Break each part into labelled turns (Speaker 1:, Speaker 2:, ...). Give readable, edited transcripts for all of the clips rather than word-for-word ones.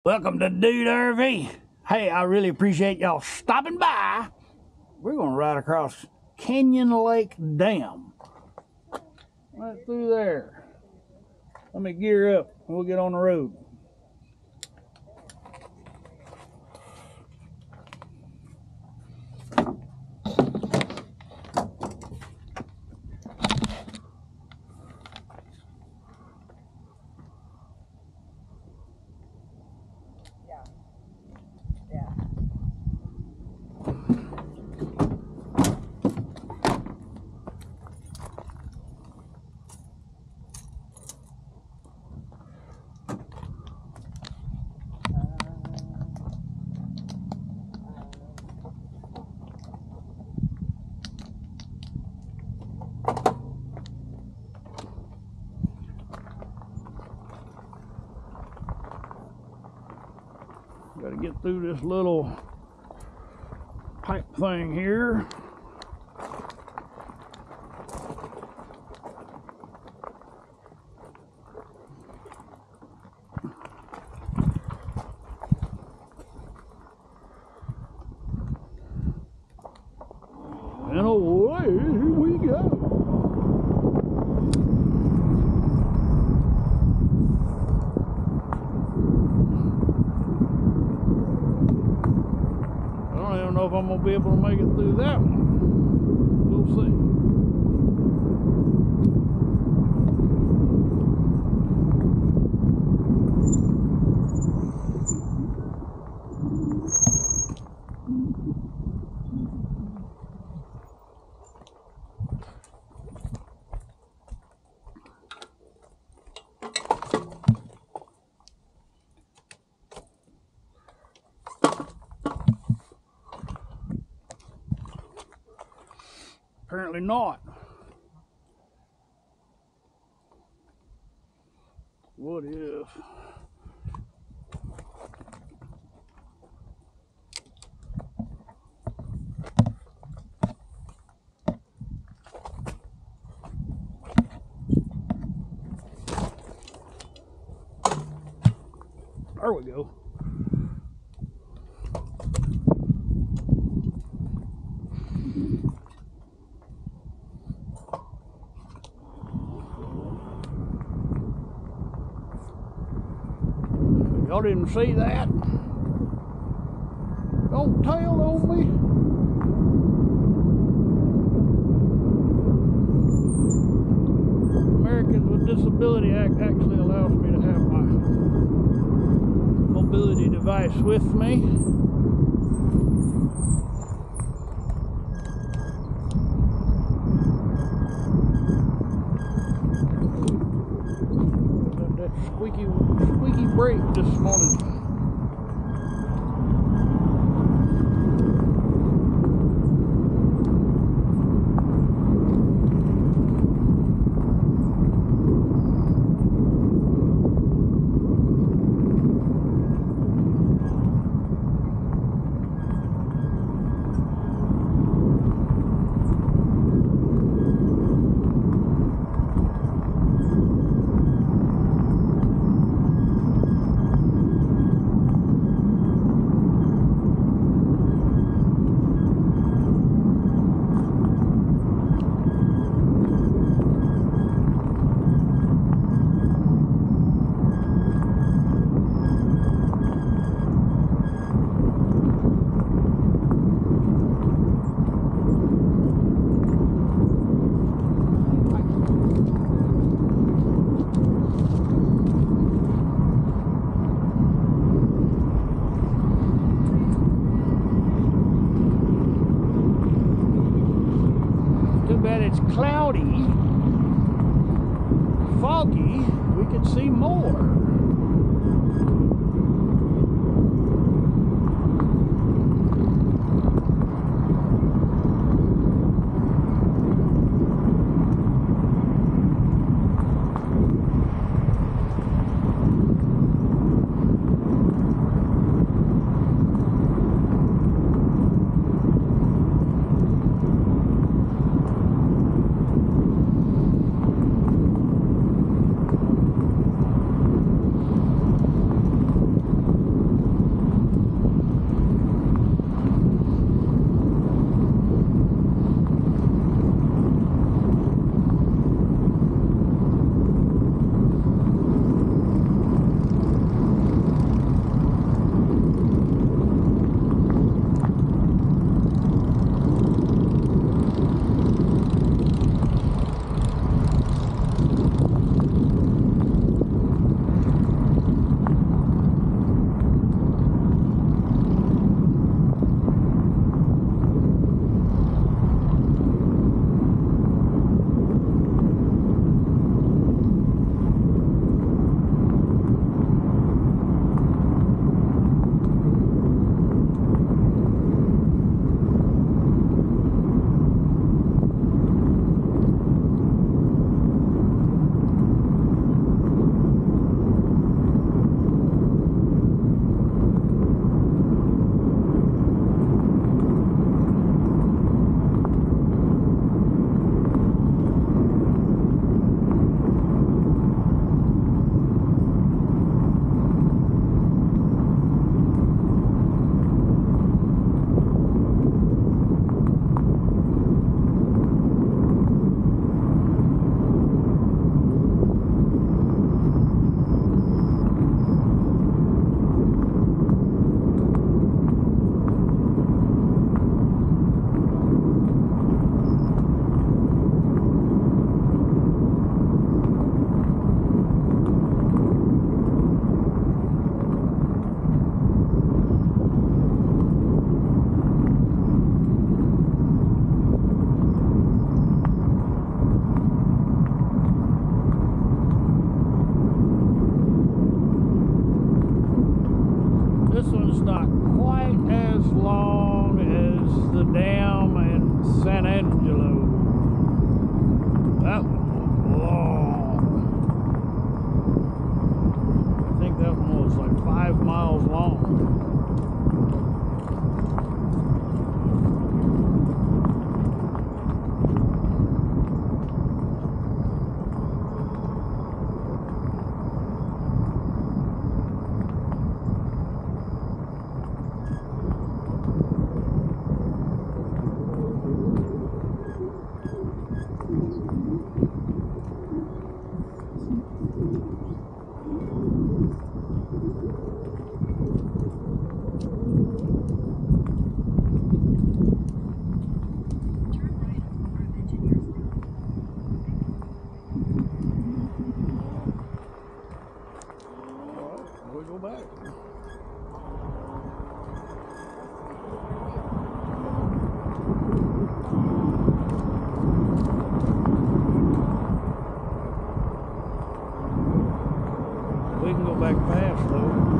Speaker 1: Welcome to Dude RV. Hey, I really appreciate y'all stopping by. We're going to ride across Canyon Lake Dam. Right through there. Let me gear up and we'll get on the road. Got to get through this little pipe thing here. And away we go. I don't know if I'm going to be able to make it through that one. We'll see. Apparently not. What if? There we go. Y'all didn't see that? Don't tail on me. Americans with Disability Act actually allows me to have my mobility device with me. Squeaky brake this morning. It's cloudy, foggy, we could see more. This one's not quite as long as the dam in San Angelo. That one was long. I think that one was like 5 miles long. We go back. We can go back past though.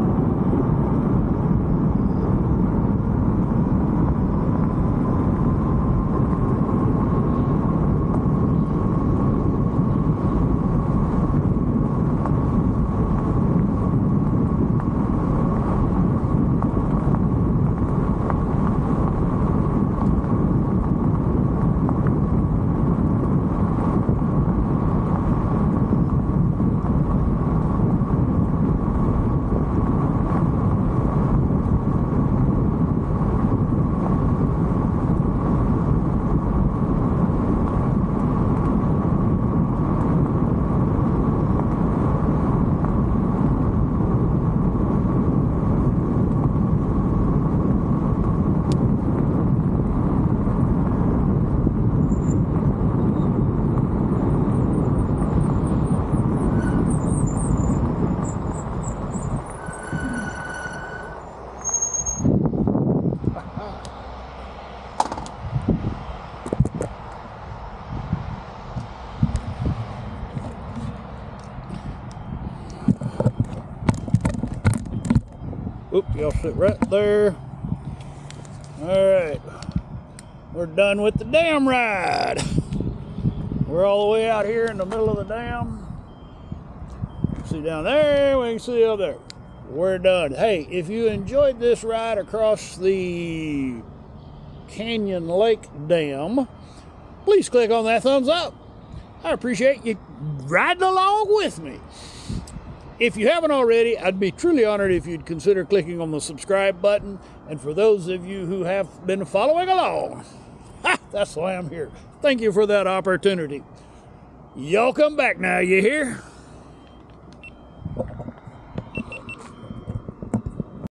Speaker 1: Oop, y'all sit right there. All right, we're done with the dam ride. We're all the way out here in the middle of the dam. See down there, we can see up there. We're done. Hey, if you enjoyed this ride across the Canyon Lake Dam, please click on that thumbs up. I appreciate you riding along with me. If you haven't already, I'd be truly honored if you'd consider clicking on the subscribe button. And for those of you who have been following along, that's why I'm here. Thank you for that opportunity. Y'all come back now, you hear?